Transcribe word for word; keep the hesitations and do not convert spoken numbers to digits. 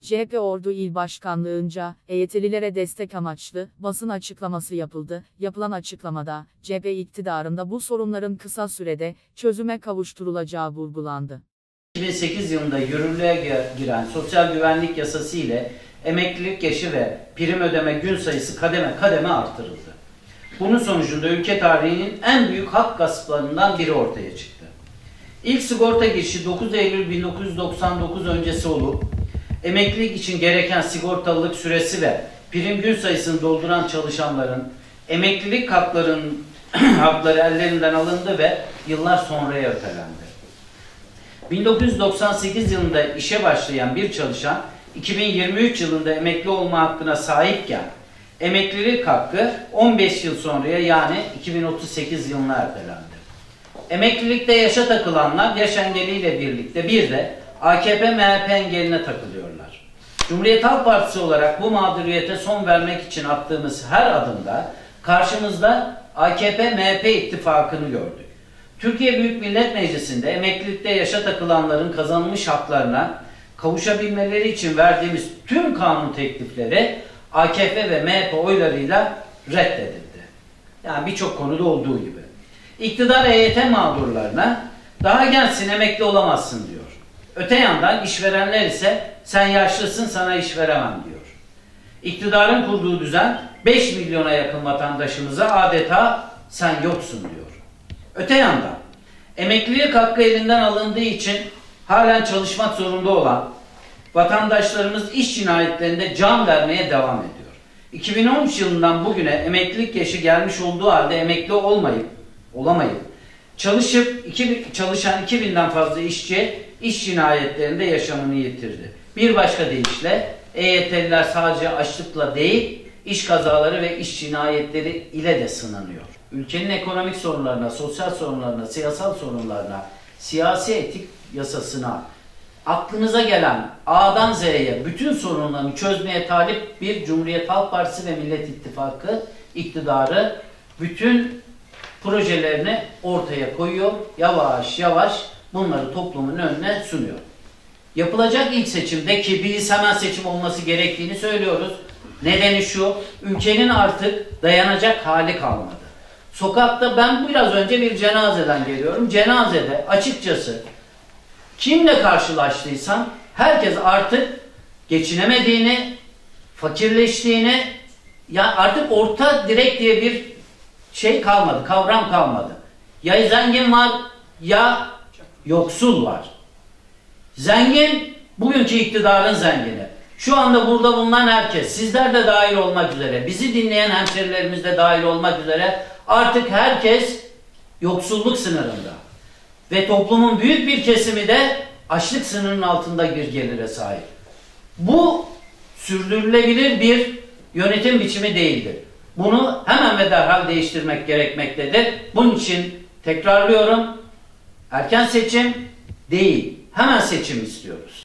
C H P Ordu İl Başkanlığı'nca E Y T'lilere destek amaçlı basın açıklaması yapıldı. Yapılan açıklamada C H P iktidarında bu sorunların kısa sürede çözüme kavuşturulacağı vurgulandı. iki bin sekiz yılında yürürlüğe giren Sosyal Güvenlik Yasası ile emeklilik yaşı ve prim ödeme gün sayısı kademe kademe artırıldı. Bunun sonucunda ülke tarihinin en büyük hak gasplarından biri ortaya çıktı. İlk sigorta girişi dokuz Eylül bin dokuz yüz doksan dokuz öncesi olup emeklilik için gereken sigortalılık süresi ve prim gün sayısını dolduran çalışanların emeklilik haklarının hakları ellerinden alındı ve yıllar sonraya ötelendi. bin dokuz yüz doksan sekiz yılında işe başlayan bir çalışan iki bin yirmi üç yılında emekli olma hakkına sahipken emeklilik hakkı on beş yıl sonraya yani iki bin otuz sekiz yılına ertelendi. Emeklilikte yaşa takılanlar yaş engeliyle birlikte bir de A K P M H P engeline takılıyorlar. Cumhuriyet Halk Partisi olarak bu mağduriyete son vermek için attığımız her adımda karşımızda A K P M H P ittifakını gördük. Türkiye Büyük Millet Meclisi'nde emeklilikte yaşa takılanların kazanılmış haklarına kavuşabilmeleri için verdiğimiz tüm kanun teklifleri A K P ve M H P oylarıyla reddedildi. Yani birçok konuda olduğu gibi. İktidar E Y T mağdurlarına daha gençsin emekli olamazsın diyor. Öte yandan işverenler ise sen yaşlısın sana iş veremem diyor. İktidarın kurduğu düzen beş milyona yakın vatandaşımıza adeta sen yoksun diyor. Öte yandan emeklilik hakkı elinden alındığı için halen çalışmak zorunda olan vatandaşlarımız iş cinayetlerinde can vermeye devam ediyor. iki bin on üç yılından bugüne emeklilik yaşı gelmiş olduğu halde emekli olmayıp, olamayıp çalışıp iki, çalışan iki binden fazla işçi iş cinayetlerinde yaşamını yitirdi. Bir başka deyişle E Y T'liler sadece açlıkla değil, iş kazaları ve iş cinayetleri ile de sınanıyor. Ülkenin ekonomik sorunlarına, sosyal sorunlarına, siyasal sorunlarına, siyasi etik yasasına, aklınıza gelen A'dan Z'ye bütün sorunlarını çözmeye talip bir Cumhuriyet Halk Partisi ve Millet İttifakı iktidarı bütün projelerini ortaya koyuyor. Yavaş yavaş bunları toplumun önüne sunuyor. Yapılacak ilk seçimde ki biz hemen seçim olması gerektiğini söylüyoruz. Nedeni şu, ülkenin artık dayanacak hali kalmadı. Sokakta ben biraz önce bir cenazeden geliyorum. Cenazede açıkçası kimle karşılaştıysam herkes artık geçinemediğini, fakirleştiğini, ya artık orta direk diye bir şey kalmadı, kavram kalmadı. Ya zengin var ya yoksul var. Zengin, bugünkü iktidarın zengini. Şu anda burada bulunan herkes, sizler de dahil olmak üzere, bizi dinleyen hemşerilerimiz de dahil olmak üzere artık herkes yoksulluk sınırında. Ve toplumun büyük bir kesimi de açlık sınırının altında bir gelire sahip. Bu sürdürülebilir bir yönetim biçimi değildir. Bunu hemen ve derhal değiştirmek gerekmektedir. Bunun için tekrarlıyorum, erken seçim değil, hemen seçim istiyoruz.